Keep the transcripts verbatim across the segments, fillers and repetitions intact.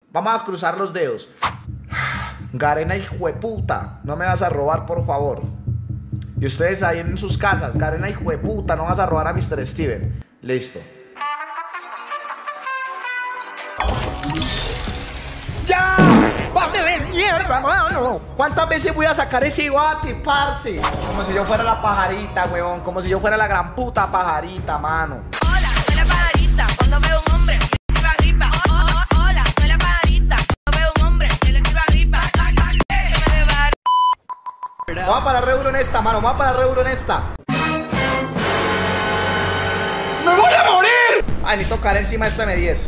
Vamos a cruzar los dedos. Garena, hijueputa, no me vas a robar, por favor. Y ustedes ahí en sus casas, Garena, hijueputa, no vas a robar a mister Steven. Listo. ¡Ya! ¡Bate de mierda, mano! ¿Cuántas veces voy a sacar ese bate, parce? Como si yo fuera la pajarita, weón. Como si yo fuera la gran puta pajarita, mano. Hola, soy la pajarita. Cuando veo un hombre, le tiro arriba. Oh, oh, oh, hola, soy la pajarita. Cuando veo un hombre, le tiro arriba. Vamos a parar re duro en esta, mano. Vamos a parar re duro en esta. ¡Me voy a morir! Ay, necesito caer encima de esta M diez.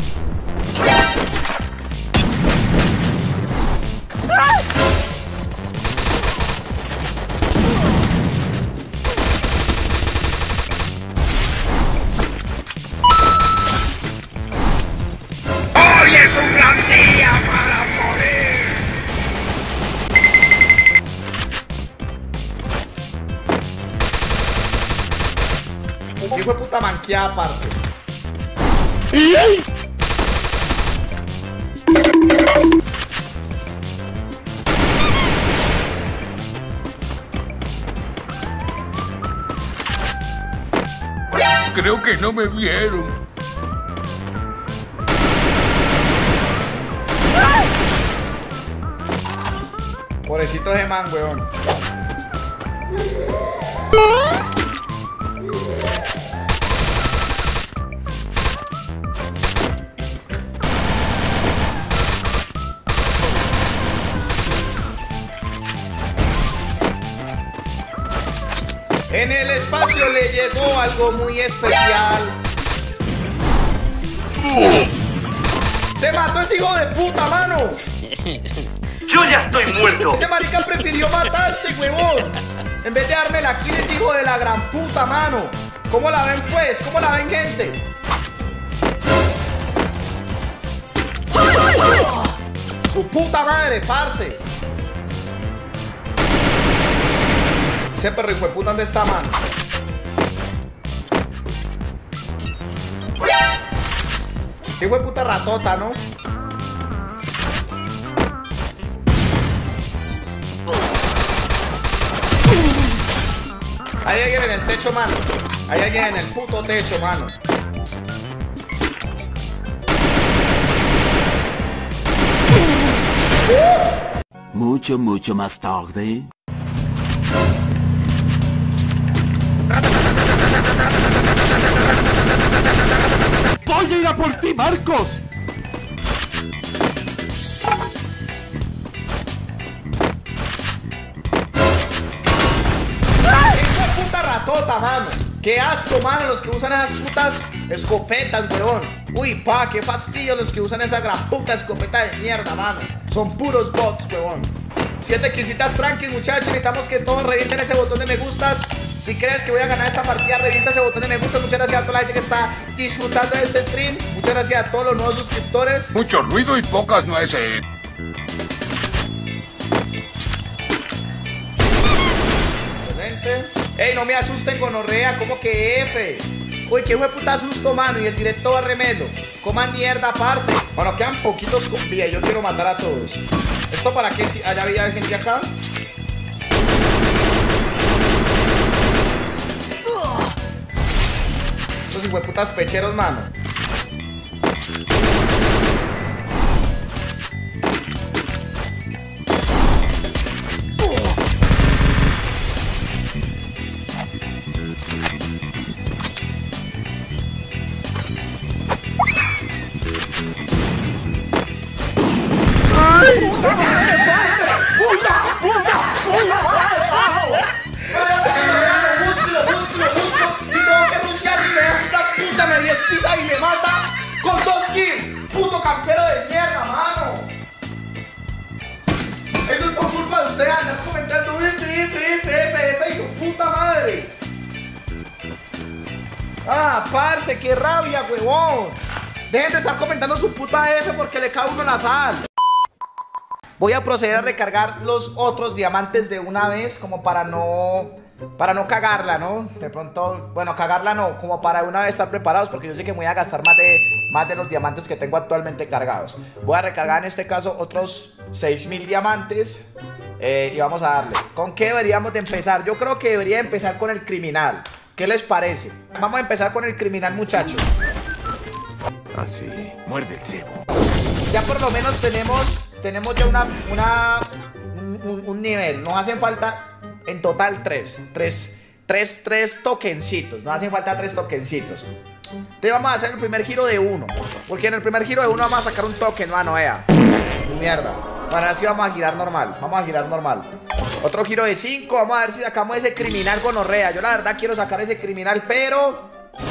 ¡Hoy es un gran día para morir! Hijo de puta manqueada, parce. Creo que no me vieron. Pobrecito de man, weón. En el espacio le llegó algo muy especial. ¡Se mató ese hijo de puta, mano! ¡Yo ya estoy muerto! Ese marica prefirió matarse, huevón. En vez de darme la kill, ese hijo de la gran puta, mano. ¿Cómo la ven, pues? ¿Cómo la ven, gente? Su puta madre, parce. Ese perro hijo de puta, ¿dónde está, mano? Hijo de puta ratota, ¿no? Hay alguien en el techo, mano. Hay alguien en el puto techo, mano. Mucho, mucho más tarde. ¡Voy a ir a por ti, Marcos! ¡Qué puta ratota, mano! ¡Qué asco, mano! Los que usan esas putas escopetas, weón. Uy, pa, qué fastidio los que usan esa gran puta escopeta de mierda, mano. Son puros bots, weón. Siete quisitas tranquis, muchachos. Necesitamos que todos revienten ese botón de me gustas. Si crees que voy a ganar esta partida, revienta ese botón de me gusta. Muchas gracias a toda la gente que está disfrutando de este stream. Muchas gracias a todos los nuevos suscriptores. Mucho ruido y pocas nueces. Excelente. Ey, no me asusten con orrea, como que F. Uy, qué puta susto, mano. Y el directo va remelo. Coman mierda, parce. Bueno, quedan poquitos con vida y yo quiero matar a todos. ¿Esto para qué? Si allá había gente acá. Estos hijueputas pecheros, mano. Pisa y me mata con dos kills. Puto campero de mierda, mano. Eso es por culpa de usted, andar comentando F, F, F, F, F, hijo puta madre. Ah, parce, qué rabia, huevón. Dejen de estar comentando su puta F porque le cae uno la sal. Voy a proceder a recargar los otros diamantes de una vez, como para no Para no cagarla, ¿no? De pronto, bueno, cagarla no, como para una vez estar preparados, porque yo sé que me voy a gastar más de, más de los diamantes que tengo actualmente cargados. Voy a recargar en este caso otros seis mil diamantes eh, y vamos a darle. ¿Con qué deberíamos de empezar? Yo creo que debería empezar con el criminal. ¿Qué les parece? Vamos a empezar con el criminal, muchachos. Así, muerde el cebo. Ya por lo menos tenemos, tenemos ya una, una, un, un, un nivel. Nos hacen falta en total tres, tres, tres, tres tokencitos. Nos hacen falta tres tokencitos. Entonces vamos a hacer el primer giro de uno, porque en el primer giro de uno vamos a sacar un token, mano, vea. Mierda. Bueno, así vamos a girar normal. Vamos a girar normal. Otro giro de cinco. Vamos a ver si sacamos ese criminal gonorrea. Yo la verdad quiero sacar ese criminal, pero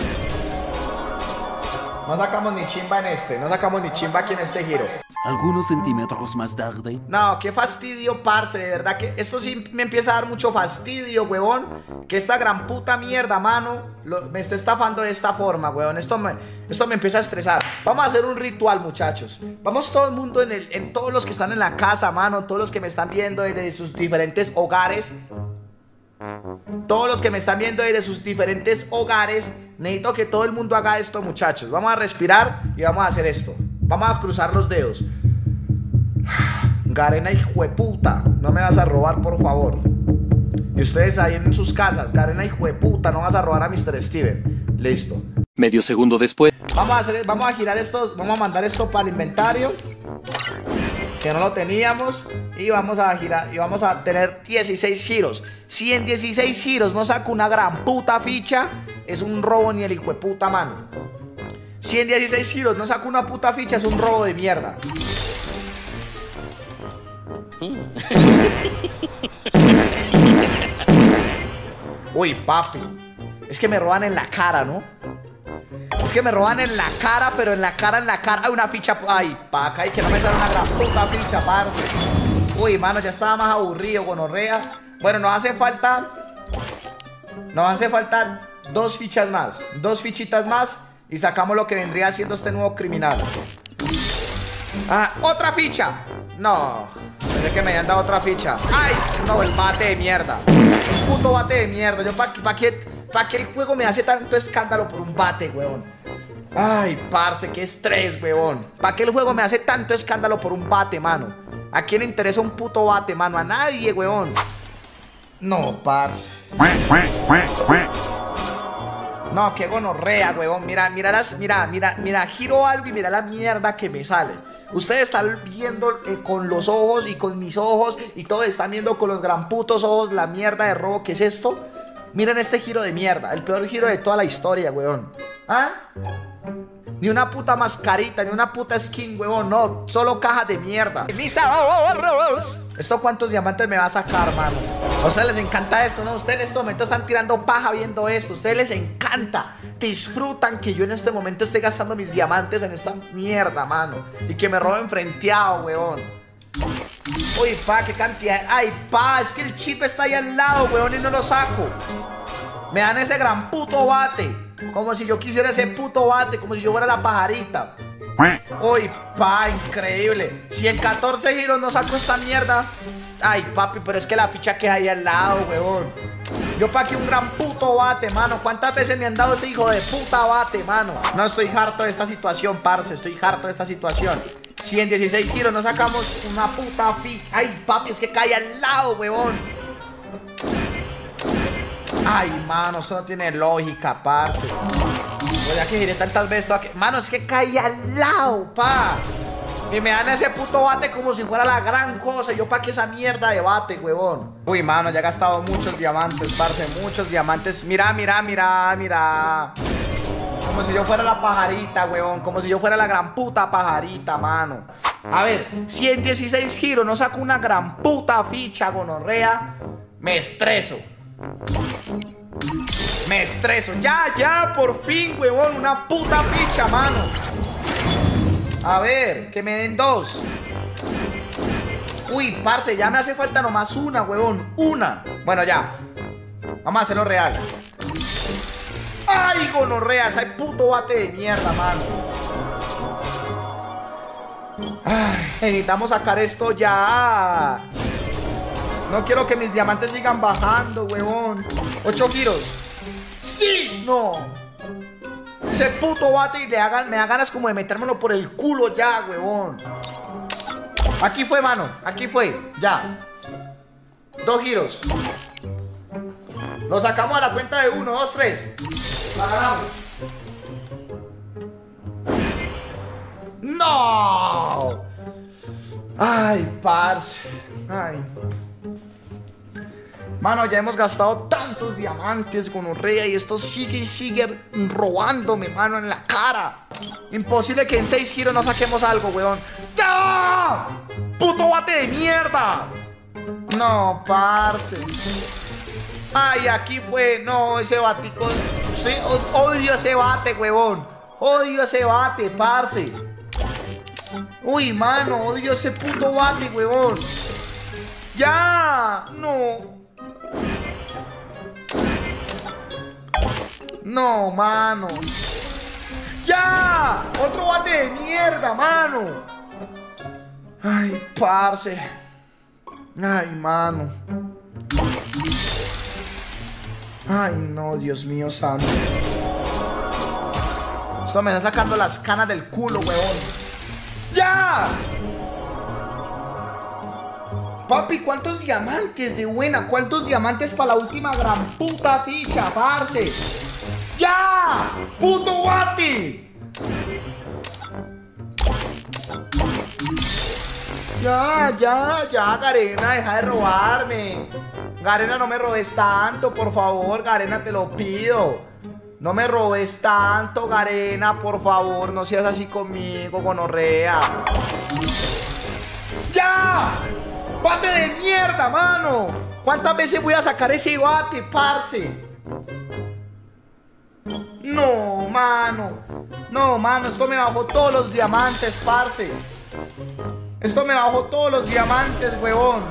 no sacamos ni chimba en este. No sacamos ni chimba aquí en este giro. Algunos centímetros más tarde. No, qué fastidio, parce. De verdad que esto sí me empieza a dar mucho fastidio, huevón. Que esta gran puta mierda, mano, lo, me está estafando de esta forma, huevón. Esto me, esto me empieza a estresar. Vamos a hacer un ritual, muchachos. Vamos todo el mundo, en, el, en todos los que están en la casa, mano. Todos los que me están viendo desde sus diferentes hogares. Todos los que me están viendo desde sus diferentes hogares. Necesito que todo el mundo haga esto, muchachos. Vamos a respirar y vamos a hacer esto. Vamos a cruzar los dedos. Garena, hijueputa, no me vas a robar, por favor. Y ustedes ahí en sus casas, Garena, hijueputa, no vas a robar a mister Steven. Listo. Medio segundo después. Vamos a hacer, vamos a girar esto, vamos a mandar esto para el inventario, que no lo teníamos. Y vamos a girar, y vamos a tener dieciséis giros. Si en dieciséis giros no saco una gran puta ficha, es un robo ni el hijueputa, mano. Si en dieciséis giros no saco una puta ficha, es un robo de mierda. Uy, papi. Es que me roban en la cara, ¿no? Es que me roban en la cara, pero en la cara, en la cara. Hay una ficha. Ay, paca, y que no me sale una gran puta ficha, parce. Uy, mano, ya estaba más aburrido, gonorrea. Bueno, nos hace falta. Nos hace falta dos fichas más. Dos fichitas más. Y sacamos lo que vendría siendo este nuevo criminal. Ah, otra ficha. No, pensé que me habían dado otra ficha. Ay, no, el bate de mierda. Un puto bate de mierda. Yo pa' pa que, pa que el juego me hace tanto escándalo por un bate, weón. Ay, parce, qué estrés, weón. ¿Para qué el juego me hace tanto escándalo por un bate, mano? ¿A quién le interesa un puto bate, mano? A nadie, weón. No, parce. No, qué gonorrea, huevón. Mira, mira, las, mira, mira, mira, giro algo y mira la mierda que me sale. Ustedes están viendo eh, con los ojos y con mis ojos y todos están viendo con los gran putos ojos la mierda de robo que es esto. Miren este giro de mierda, el peor giro de toda la historia, huevón. ¿Ah? Ni una puta mascarita, ni una puta skin, huevón, no, solo cajas de mierda. ¡Mis ahorros! ¿Esto cuántos diamantes me va a sacar, mano? A ustedes les encanta esto, ¿no? Ustedes en este momento están tirando paja viendo esto. A ustedes les encanta, disfrutan que yo en este momento esté gastando mis diamantes en esta mierda, mano. Y que me roben frenteado, huevón. Uy, pa, qué cantidad. Ay, pa, es que el chip está ahí al lado, huevón, y no lo saco. Me dan ese gran puto bate. Como si yo quisiera ese puto bate, como si yo fuera la pajarita. Uy, pa, increíble. Si en catorce giros no saco esta mierda. Ay, papi, pero es que la ficha queda ahí al lado, huevón. Yo pa' aquí un gran puto bate, mano. ¿Cuántas veces me han dado ese hijo de puta bate, mano? No, estoy harto de esta situación, parce. Estoy harto de esta situación. Si en dieciséis giros no sacamos una puta ficha. Ay, papi, es que cae al lado, huevón. Ay, mano, eso no tiene lógica, parce. Pues ya que giré tantas veces aquí. Mano, es que cae al lado, pa. Y me dan ese puto bate como si fuera la gran cosa. Yo pa' que esa mierda de bate, huevón. Uy, mano, ya he gastado muchos diamantes, parce. Muchos diamantes. Mira, mira, mira, mira. Como si yo fuera la pajarita, huevón. Como si yo fuera la gran puta pajarita, mano. A ver, si en dieciséis giros no saco una gran puta ficha, gonorrea, me estreso. Me estreso. Ya, ya, por fin, huevón. Una puta ficha, mano. A ver, que me den dos. Uy, parce, ya me hace falta nomás una, huevón. Una. Bueno, ya. Vamos a hacerlo real. Ay, gonorrea, ese puto bate de mierda, mano. Ay, necesitamos sacar esto ya. No quiero que mis diamantes sigan bajando, huevón. Ocho giros. ¡Sí! No. Ese puto bate y le hagan, me da ganas como de metérmelo por el culo ya, huevón. Aquí fue, mano. Aquí fue. Ya. Dos giros. Lo sacamos a la cuenta de uno, dos, tres. La ganamos. ¡No! Ay, parce. Ay. Mano, ya hemos gastado tantos diamantes con Orrea y esto sigue y sigue robándome, mano, en la cara. Imposible que en seis giros no saquemos algo, weón. ¡Ya! ¡Puto bate de mierda! No, parce. Ay, aquí fue. No, ese batico. Sí, odio ese bate, huevón. Odio ese bate, parce. Uy, mano, odio ese puto bate, huevón. Ya, no. No, mano. ¡Ya! ¡Otro bate de mierda, mano! Ay, parce. Ay, mano. Ay, no, Dios mío santo. Esto me está sacando las canas del culo, huevón. ¡Ya! Papi, ¿cuántos diamantes de buena? ¿Cuántos diamantes para la última gran puta ficha, parce? ¡Ya! ¡Puto bate! Ya, ya, ya, Garena, deja de robarme. Garena, no me robes tanto, por favor, Garena, te lo pido. No me robes tanto, Garena, por favor, no seas así conmigo, gonorrea. ¡Ya! ¡Bate de mierda, mano! ¿Cuántas veces voy a sacar ese bate, parce? No, mano. No, mano, esto me bajó todos los diamantes, parce. Esto me bajó todos los diamantes, huevón.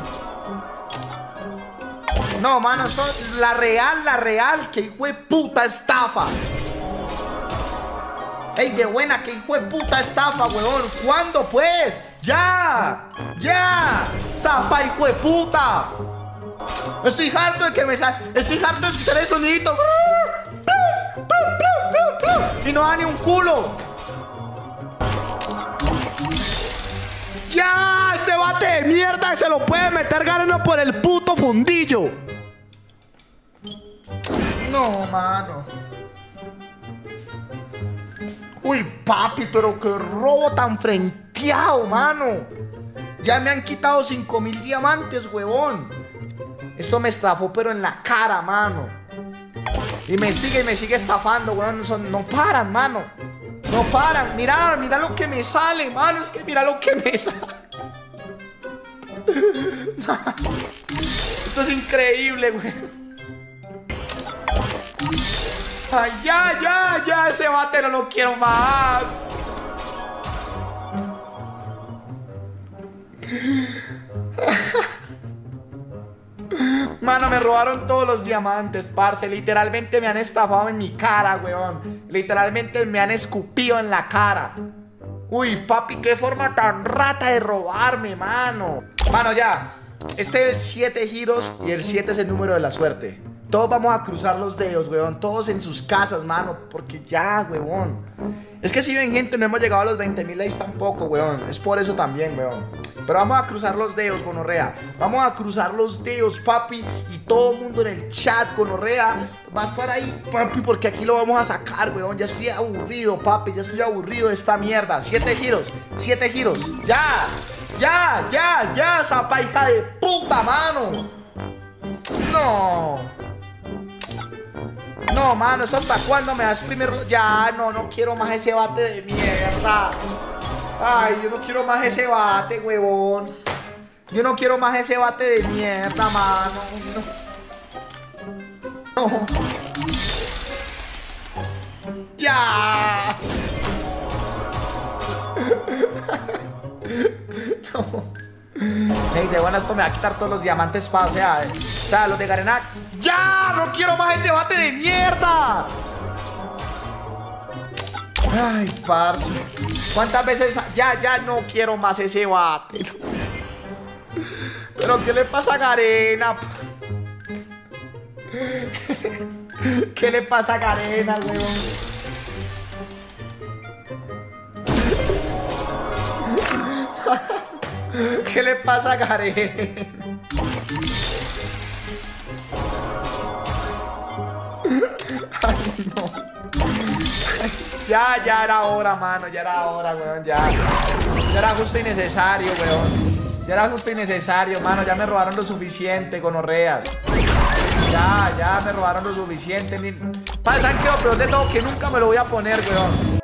No, mano, esto, la real, la real, que hijo de puta estafa. Ey, de buena, que hijo de puta estafa, huevón. ¿Cuándo, pues? ¡Ya! ¡Ya! ¡Zapa, hijo de puta! Estoy harto de que me sa... Estoy harto de escuchar el sonidito. Y no da ni un culo. ¡Ya! Este bate de mierda se lo puede meter Garena por el puto fundillo. No, mano. Uy, papi, pero qué robo tan frenteado, mano. Ya me han quitado cinco mil diamantes, huevón. Esto me estafó, pero en la cara, mano. Y me sigue y me sigue estafando, huevón. Son, no paran, mano. No paran. Mira, mira lo que me sale, mano. Es que mira lo que me sale. Esto es increíble, güey. Ay, ya, ya, ya. Ese bate no lo quiero más. Mano, me robaron todos los diamantes, parce. Literalmente me han estafado en mi cara, weón. Literalmente me han escupido en la cara. Uy, papi, qué forma tan rata de robarme, mano. Mano, ya. Este es el siete giros y el siete es el número de la suerte. Todos vamos a cruzar los dedos, weón. Todos en sus casas, mano. Porque ya, weón. Es que si ven, gente, no hemos llegado a los veinte mil likes tampoco, weón. Es por eso también, weón. Pero vamos a cruzar los dedos, gonorrea. Vamos a cruzar los dedos, papi. Y todo el mundo en el chat, gonorrea, va a estar ahí, papi, porque aquí lo vamos a sacar, weón. Ya estoy aburrido, papi. Ya estoy aburrido de esta mierda. Siete giros, siete giros. Ya, ya, ya, ya, zapa hija de puta, mano. No. No, mano, ¿eso hasta cuándo me das primero? Ya, no, no quiero más ese bate de mierda. Ay, yo no quiero más ese bate, huevón. Yo no quiero más ese bate de mierda, mano. No. No. Ya. No. Hey, de buena, esto me va a quitar todos los diamantes pa, o sea, eh. O sea, los de Garena. ¡Ya! ¡No quiero más ese bate de mierda! Ay, parce. ¿Cuántas veces? Ya, ya no quiero más ese bate. Pero ¿qué le pasa a Garena? ¿Qué le pasa a Garena, weón? ¿Qué le pasa a Garena? Ay, no. Ya, ya era hora, mano. Ya era hora, weón. Ya. Ya era justo y necesario, weón. Ya era justo y necesario, mano. Ya me robaron lo suficiente, gonorreas. Ya, ya me robaron lo suficiente. Ni... ¿Saben qué? Lo peor de todo que nunca me lo voy a poner, weón.